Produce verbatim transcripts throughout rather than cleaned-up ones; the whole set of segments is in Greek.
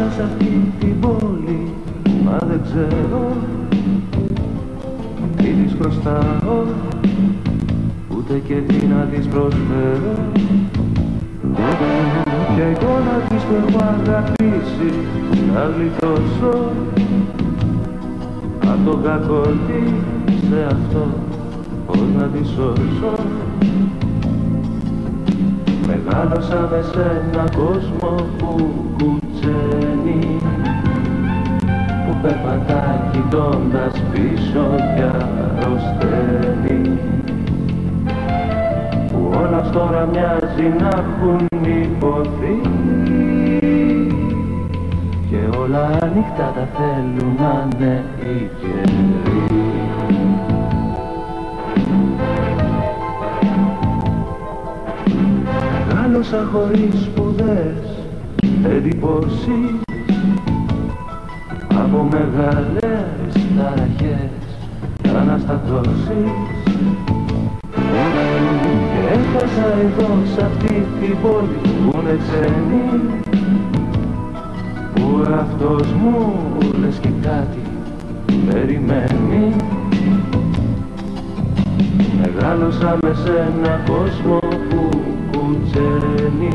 Μεγάλωσα σε αυτή την πόλη, μα δεν ξέρω τι της χρωστάω, ούτε και τι να της προσφέρω. Ποια εικόνα της που έχω αγαπήσει να γλιτώσω απ' το κακό της σε αυτό, πώς να τη σώσω. Μεγάλωσα μες σε έναν κόσμο που κουτσένει, που περπατά κοιτώντας πίσω και αρρωσταίνει, που όλα τώρα μοιάζει να έχουν υποθεί και όλα ανοιχτά τα θέλουν να είναι οι καιροί. Μεγάλωσα χωρίς σπουδές, εντυπώσεις από μεγάλες ταραχές και αναστατώσεις, και έφτασα εδώ σ' αυτή την πόλη που είναι ξένη, που ο εαυτός μου λες και κάτι περιμένει. Μεγάλωσα μες σε έναν κόσμο που κουτσένει,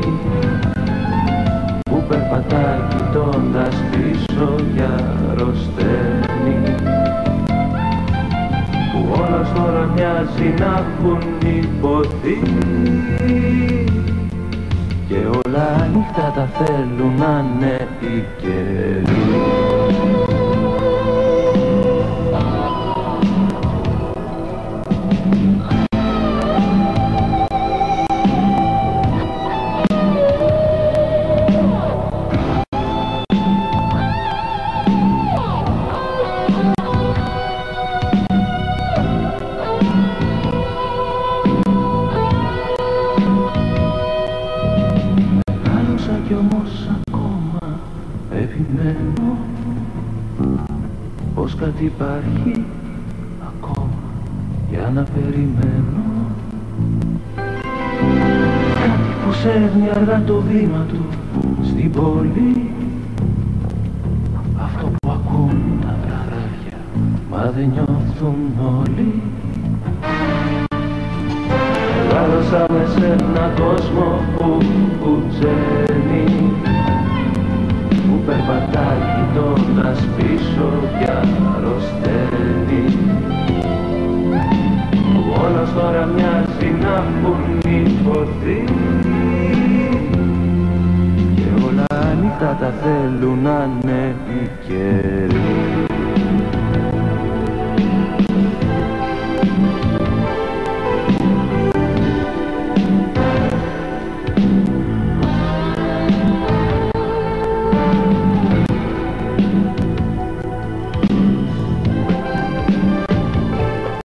που περπατά κοιτώντας πίσω και αρρωσταίνει, που όλα τώρα μοιάζει να έχουν υποθεί και όλα ανοιχτά τα θέλουν να είναι οι καιροί. Κι όμως ακόμα επιμένω πως κάτι υπάρχει ακόμα για να περιμένω, κάτι που σέρνει αργά το βήμα του στην πόλη, αυτό που ακούν τα βραδάκια μα δεν νιώθουν όλοι. Μεγάλωσα μες σε έναν κόσμο που κουτσένει, που περπατά κοιτώντας πίσω και αρρωσταίνει, που όλα τώρα μοιάζει να έχουν υποθεί και όλα ανοιχτά τα θέλουν να είναι οι καιροί.